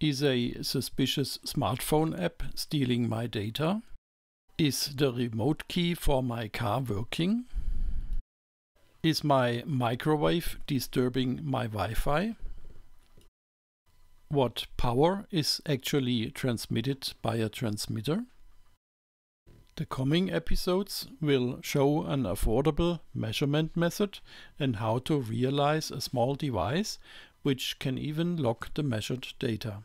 Is a suspicious smartphone app stealing my data? Is the remote key for my car working? Is my microwave disturbing my Wi-Fi? What power is actually transmitted by a transmitter? The coming episodes will show an affordable measurement method and how to realize a small device which can even log the measured data.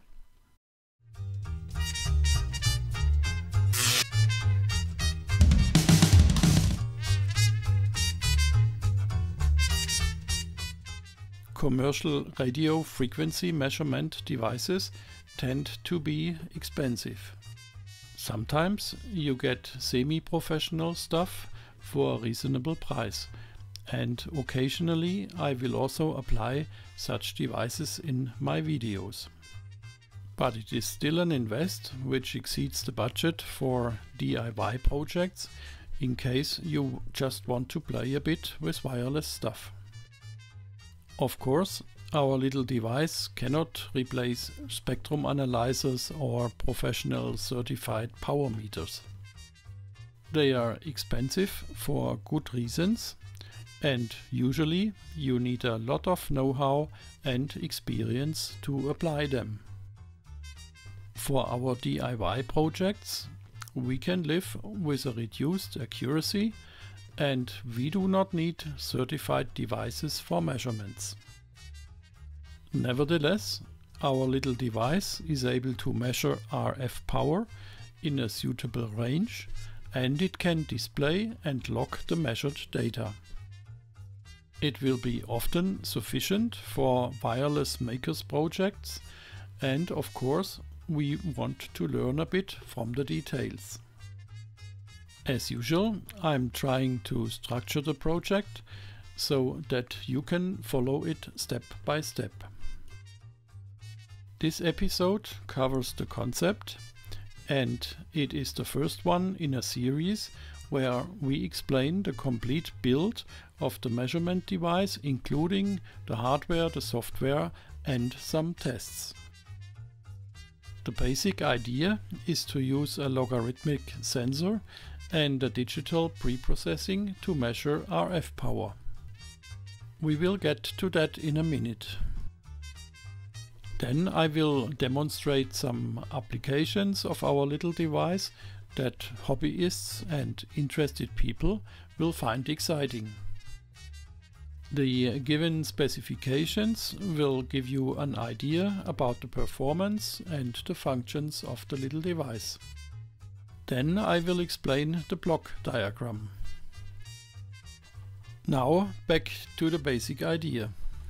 Commercial radio frequency measurement devices tend to be expensive. Sometimes you get semi-professional stuff for a reasonable price, and occasionally I will also apply such devices in my videos. But it is still an invest which exceeds the budget for DIY projects in case you just want to play a bit with wireless stuff. Of course, our little device cannot replace spectrum analyzers or professional certified power meters. They are expensive for good reasons, and usually you need a lot of know-how and experience to apply them. For our DIY projects, we can live with a reduced accuracy, and we do not need certified devices for measurements. Nevertheless, our little device is able to measure RF power in a suitable range, and it can display and log the measured data. It will be often sufficient for wireless makers projects, and of course we want to learn a bit from the details. As usual, I'm trying to structure the project so that you can follow it step by step. This episode covers the concept, and it is the first one in a series where we explain the complete build of the measurement device, including the hardware, the software, and some tests. The basic idea is to use a logarithmic sensor and a digital preprocessing to measure RF power. We will get to that in a minute. Then I will demonstrate some applications of our little device that hobbyists and interested people will find exciting. The given specifications will give you an idea about the performance and the functions of the little device. Then I will explain the block diagram. Now back to the basic idea.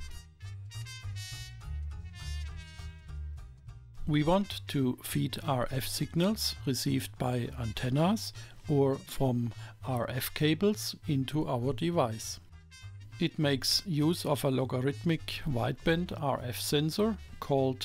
We want to feed RF signals received by antennas or from RF cables into our device. It makes use of a logarithmic wideband RF sensor called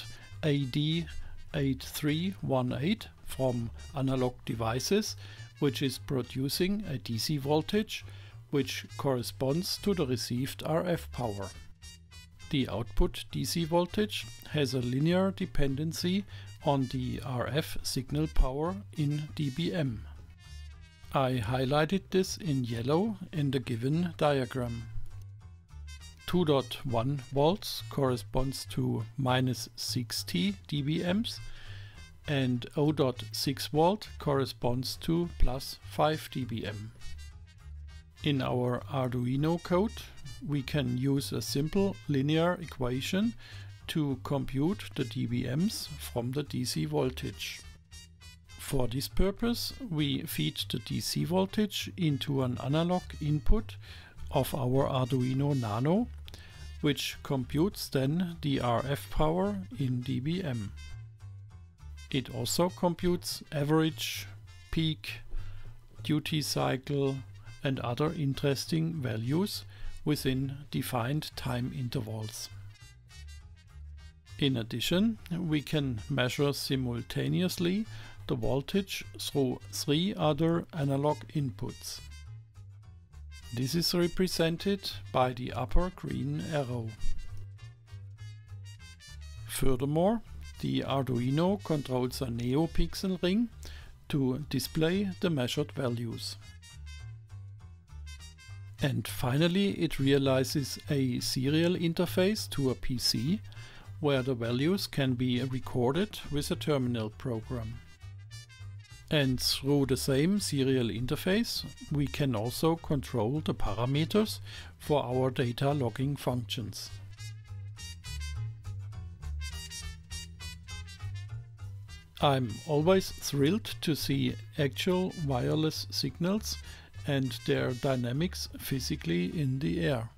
AD8318 from Analog Devices, which is producing a DC voltage which corresponds to the received RF power. The output DC voltage has a linear dependency on the RF signal power in dBm. I highlighted this in yellow in the given diagram. 2.1 volts corresponds to -60 dBms and 0.6 volt corresponds to +5 dBm. In our Arduino code, we can use a simple linear equation to compute the dBms from the DC voltage. For this purpose, we feed the DC voltage into an analog input of our Arduino Nano, which computes then the RF power in dBm. It also computes average, peak, duty cycle, and other interesting values within defined time intervals. In addition, we can measure simultaneously the voltage through 3 other analog inputs. This is represented by the upper green arrow. Furthermore, the Arduino controls a NeoPixel ring to display the measured values. And finally, it realizes a serial interface to a PC where the values can be recorded with a terminal program. And through the same serial interface, we can also control the parameters for our data logging functions. I'm always thrilled to see actual wireless signals and their dynamics physically in the air.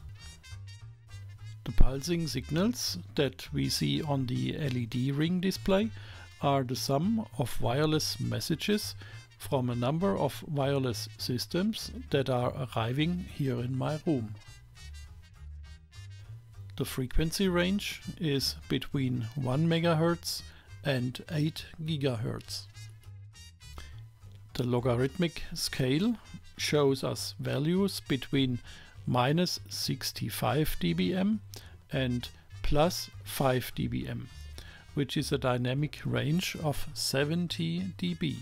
The pulsing signals that we see on the LED ring display are the sum of wireless messages from a number of wireless systems that are arriving here in my room. The frequency range is between 1 MHz and 8 GHz. The logarithmic scale shows us values between -65 dBm and +5 dBm, which is a dynamic range of 70 dB.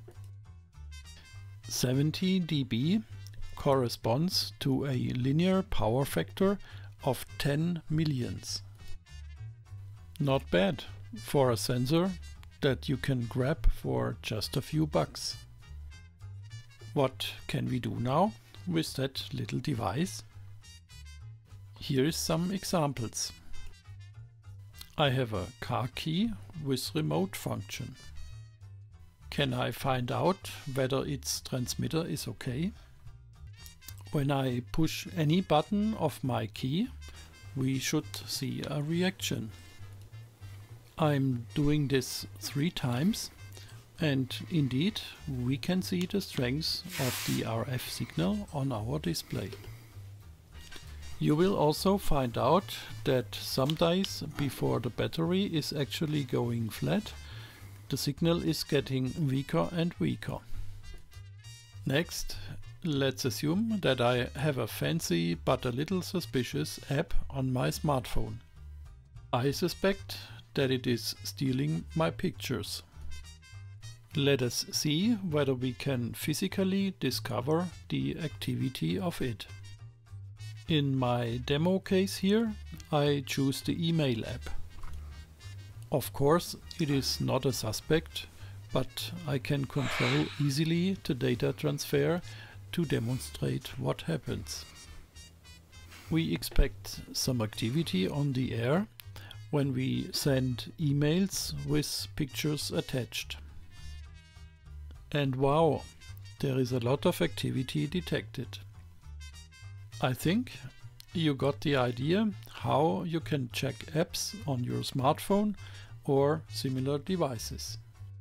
70 dB corresponds to a linear power factor of 10 millions. Not bad for a sensor that you can grab for just a few bucks. What can we do now with that little device? Here is some examples. I have a car key with remote function. Can I find out whether its transmitter is okay? When I push any button of my key, we should see a reaction. I'm doing this 3 times, and indeed we can see the strength of the RF signal on our display. You will also find out that some days before the battery is actually going flat, the signal is getting weaker and weaker. Next, let's assume that I have a fancy but a little suspicious app on my smartphone. I suspect that it is stealing my pictures. Let us see whether we can physically discover the activity of it. In my demo case here, I choose the email app. Of course, it is not a suspect, but I can control easily the data transfer to demonstrate what happens. We expect some activity on the air when we send emails with pictures attached. And wow, there is a lot of activity detected. I think you got the idea how you can check apps on your smartphone or similar devices.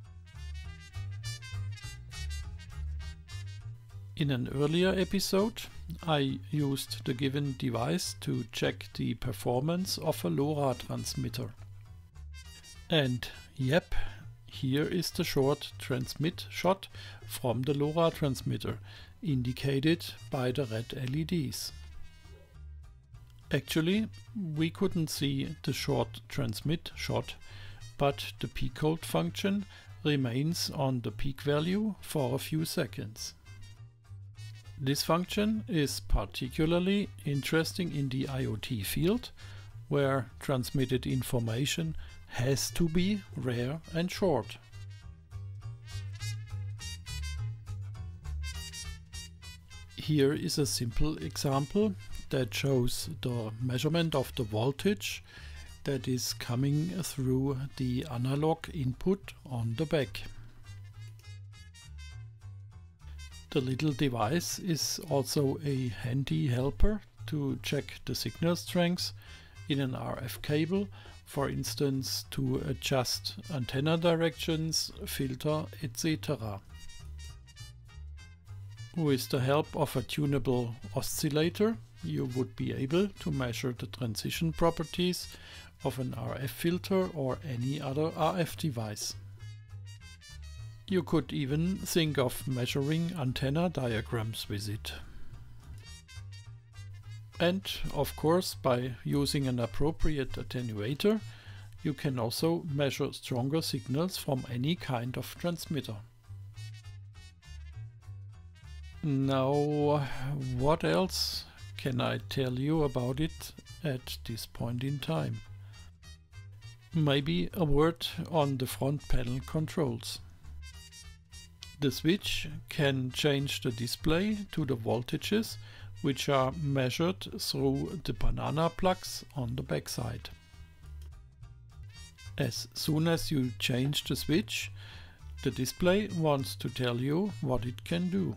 In an earlier episode, I used the given device to check the performance of a LoRa transmitter. And yep, here is the short transmit shot from the LoRa transmitter, indicated by the red LEDs. Actually, we couldn't see the short transmit shot, but the peak hold function remains on the peak value for a few seconds. This function is particularly interesting in the IoT field, where transmitted information has to be rare and short. Here is a simple example that shows the measurement of the voltage that is coming through the analog input on the back. The little device is also a handy helper to check the signal strength in an RF cable, for instance to adjust antenna directions, filter, etc. With the help of a tunable oscillator, you would be able to measure the transition properties of an RF filter or any other RF device. You could even think of measuring antenna diagrams with it. And of course, by using an appropriate attenuator, You can also measure stronger signals from any kind of transmitter. Now, what else can I tell you about it at this point in time? Maybe a word on the front panel controls. The switch can change the display to the voltages which are measured through the banana plugs on the backside. As soon as you change the switch, the display wants to tell you what it can do.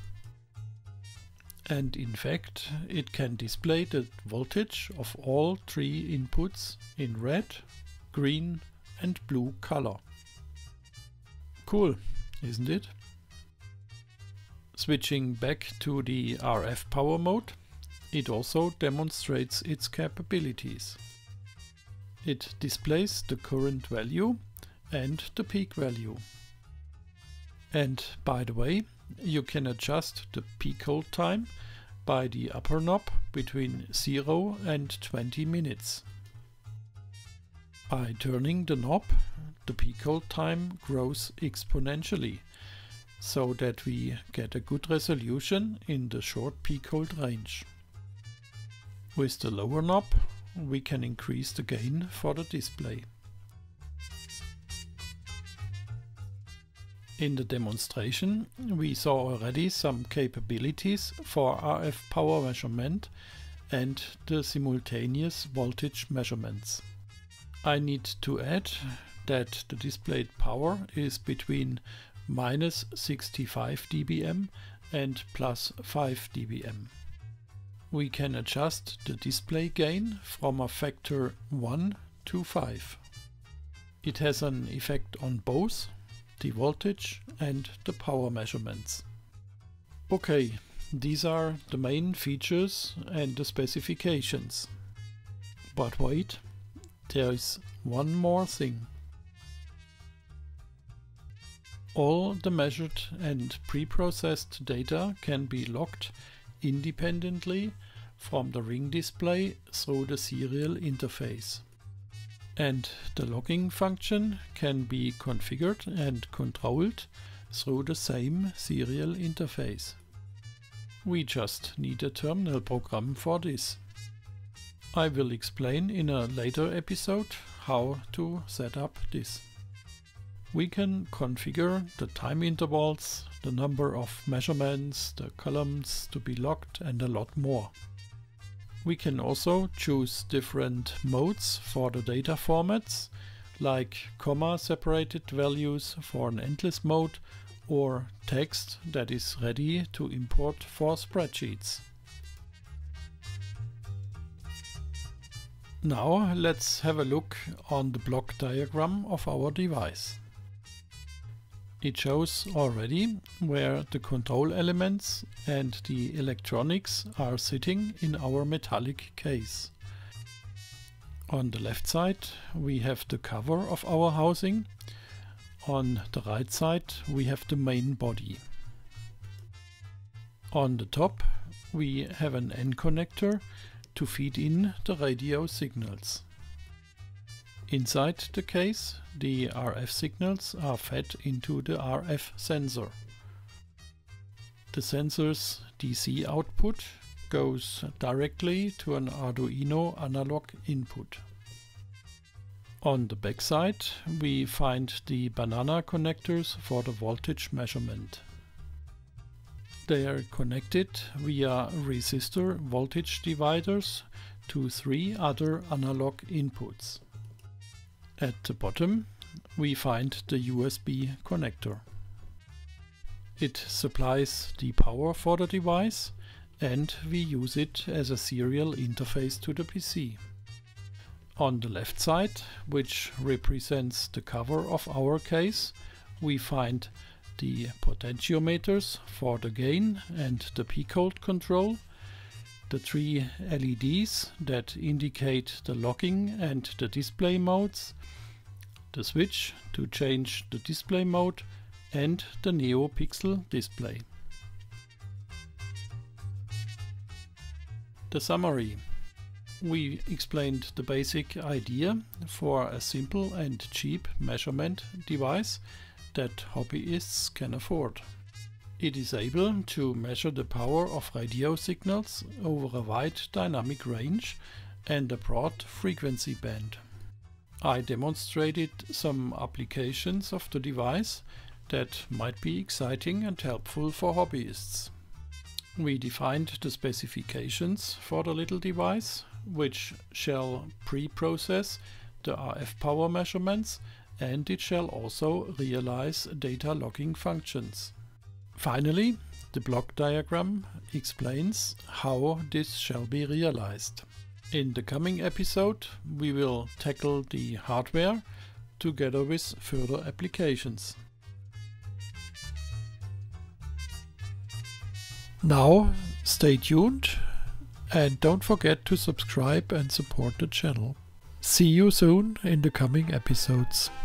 And in fact, it can display the voltage of all three inputs in red, green and blue color. Cool, isn't it? Switching back to the RF power mode, it also demonstrates its capabilities. It displays the current value and the peak value. And by the way, you can adjust the peak hold time by the upper knob between 0 and 20 minutes. By turning the knob, the peak hold time grows exponentially, so that we get a good resolution in the short peak hold range. With the lower knob, we can increase the gain for the display. In the demonstration, we saw already some capabilities for RF power measurement and the simultaneous voltage measurements. I need to add that the displayed power is between minus 65 dBm and plus 5 dBm. We can adjust the display gain from a factor 1 to 5. It has an effect on both the voltage and the power measurements. Okay, these are the main features and the specifications. But wait, there is one more thing. All the measured and pre-processed data can be logged independently from the ring display through the serial interface. And the logging function can be configured and controlled through the same serial interface. We just need a terminal program for this. I will explain in a later episode how to set up this. We can configure the time intervals, the number of measurements, the columns to be logged and a lot more. We can also choose different modes for the data formats, like comma-separated values for an endless mode or text that is ready to import for spreadsheets. Now let's have a look on the block diagram of our device. It shows already where the control elements and the electronics are sitting in our metallic case. On the left side we have the cover of our housing. On the right side we have the main body. On the top we have an N connector to feed in the radio signals. Inside the case, the RF signals are fed into the RF sensor. The sensor's DC output goes directly to an Arduino analog input. On the backside, we find the banana connectors for the voltage measurement. They are connected via resistor voltage dividers to 3 other analog inputs. At the bottom we find the USB connector. It supplies the power for the device and we use it as a serial interface to the PC. On the left side, which represents the cover of our case, we find the potentiometers for the gain and the peak hold control, the 3 LEDs that indicate the locking and the display modes, the switch to change the display mode and the NeoPixel display. The summary. we explained the basic idea for a simple and cheap measurement device that hobbyists can afford. It is able to measure the power of radio signals over a wide dynamic range and a broad frequency band. I demonstrated some applications of the device that might be exciting and helpful for hobbyists. We defined the specifications for the little device, which shall pre-process the RF power measurements, and it shall also realize data logging functions. Finally, the block diagram explains how this shall be realized. In the coming episode, we will tackle the hardware together with further applications. Now, stay tuned and don't forget to subscribe and support the channel. See you soon in the coming episodes.